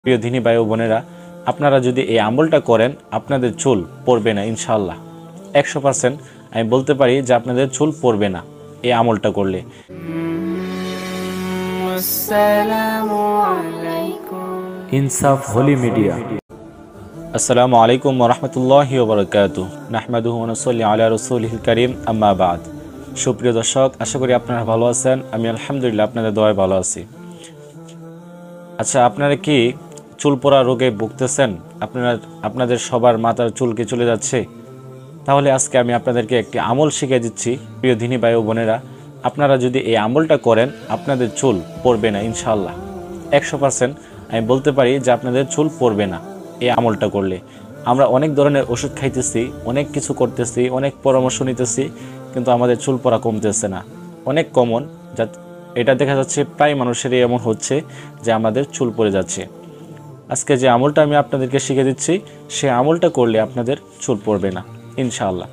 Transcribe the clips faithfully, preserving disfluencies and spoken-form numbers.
প্রিয় দিনী ভাই ও বোনেরা, আপনারা যদি এই আমলটা করেন আপনাদের চুল পড়বে না ইনশাআল্লাহ। একশো পার্সেন্ট আমি বলতে পারি যে আপনাদের চুল পড়বে না এই আমলটা করলে। ইনসাফ হোলি মিডিয়া। আসসালামু আলাইকুম ওয়া রাহমাতুল্লাহি ওয়া বারাকাতুহু। নাহমাদুহু ওয়া নুসাল্লি আলা রাসূলিহিল কারীম, আম্মা বাদ। সুপ্রিয় দর্শক, আশা করি আপনারা ভালো আছেন। আমি আলহামদুলিল্লাহ আপনাদের দোয়ায় ভালো আছি। আচ্ছা, আপনারা কি চুল পড়া রোগে ভুগতেছেন? আপনারা আপনাদের সবার মাথার চুল কি চলে যাচ্ছে? তাহলে আজকে আমি আপনাদেরকে একটি আমল শিখিয়ে দিচ্ছি। প্রিয় দিনী ভাই ও বোনেরা, আপনারা যদি এই আমলটা করেন আপনাদের চুল পড়বে না ইনশাআল্লাহ। একশো পার্সেন্ট আমি বলতে পারি যে আপনাদের চুল পড়বে না এই আমলটা করলে। আমরা অনেক ধরনের ওষুধ খাইতেছি, অনেক কিছু করতেছি, অনেক পরামর্শ নিতেছি, কিন্তু আমাদের চুল পড়া কমতেছে না। অনেক কমন, যা এটা দেখা যাচ্ছে প্রায় মানুষেরই এমন হচ্ছে যে আমাদের চুল পড়ে যাচ্ছে। আজকে যে আমলটা আমি আপনাদেরকে শিখে দিচ্ছি, সে আমলটা করলে আপনাদের চুল পড়বে না ইনশাআল্লাহ।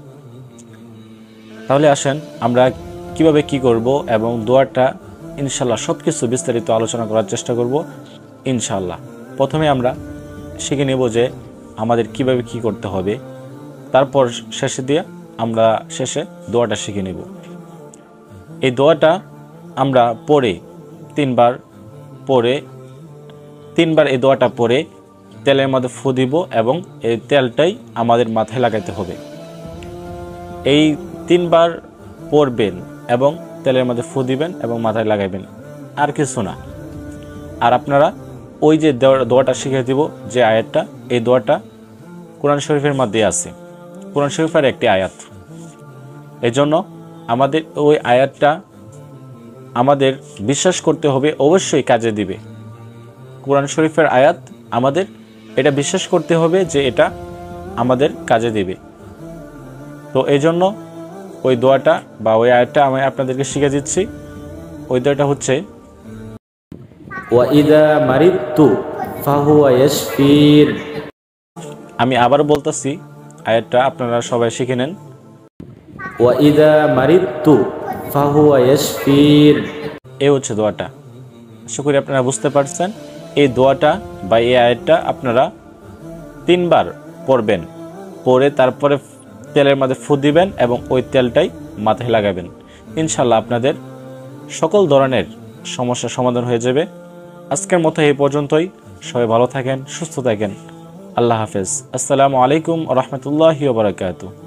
তাহলে আসেন আমরা কিভাবে কি করব এবং দোয়াটা ইনশাআল্লাহ সব কিছু বিস্তারিত আলোচনা করার চেষ্টা করব ইনশাআল্লাহ। প্রথমে আমরা শিখে নেব যে আমাদের কিভাবে কি করতে হবে, তারপর শেষে দিয়ে আমরা শেষে দোয়াটা শিখে নেব। এই দোয়াটা আমরা পড়ে তিনবার পড়ে তিনবার এই দোয়াটা পড়ে তেলের মধ্যে ফু দিব এবং এই তেলটাই আমাদের মাথায় লাগাইতে হবে। এই তিনবার পড়বেন এবং তেলের মধ্যে ফু দিবেন এবং মাথায় লাগাইবেন, আর কিছু না। আর আপনারা ওই যে দোয়াটা শিখিয়ে দিব, যে আয়াতটা, এই দোয়াটা কোরআন শরীফের মধ্যে আছে, কোরআন শরীফের একটি আয়াত। এই জন্য আমাদের ওই আয়াতটা আমাদের বিশ্বাস করতে হবে, অবশ্যই কাজে দিবে। কোরআন শরীফের আয়াত আমাদের এটা বিশ্বাস করতে হবে যে এটা আমাদের কাজে দিবে। তো এই জন্য ওই দোয়াটা বা ওই আয়াতটা আমি আপনাদেরকে শিখে দিচ্ছি। ওই দোয়াটা হচ্ছে ওয়া ইযা মারিদতু ফাহুয়া ইয়াশফিন। আমি আবার বলতেছি, আয়াতটা আপনারা সবাই শিখে নেন। ওয়া ইযা মারিদতু ফাহুয়া ইয়াশফিন। এই হচ্ছে দোয়াটা। আশা করি আপনারা বুঝতে পারছেন। এই দোয়াটা বা এই আয়াতটা আপনারা তিনবার পড়বেন, পড়ে তারপরে তেলের মধ্যে ফু দিবেন এবং ওই তেলটাই মাথায় লাগাবেন। ইনশাআল্লাহ আপনাদের সকল ধরনের সমস্যার সমাধান হয়ে যাবে। আজকের মতো এই পর্যন্তই। সবাই ভালো থাকেন, সুস্থ থাকেন। আল্লাহ হাফেজ। আসসালামু আলাইকুম ওয়া রাহমাতুল্লাহি ওয়া বারাকাতুহু।